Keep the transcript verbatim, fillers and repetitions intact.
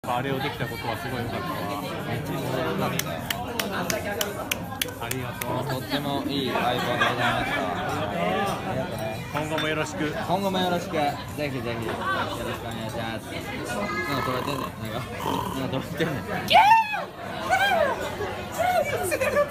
ぱあれをできたことはすごい良かったわ。 めっちゃ良かったよ。 ありがとう。 とってもいい相棒でございました。ありがとうね。 今後もよろしく。 今後もよろしく。ぜひぜひよろしくお願いします。なんか取られてんねん。なんかなんか取られてんねん。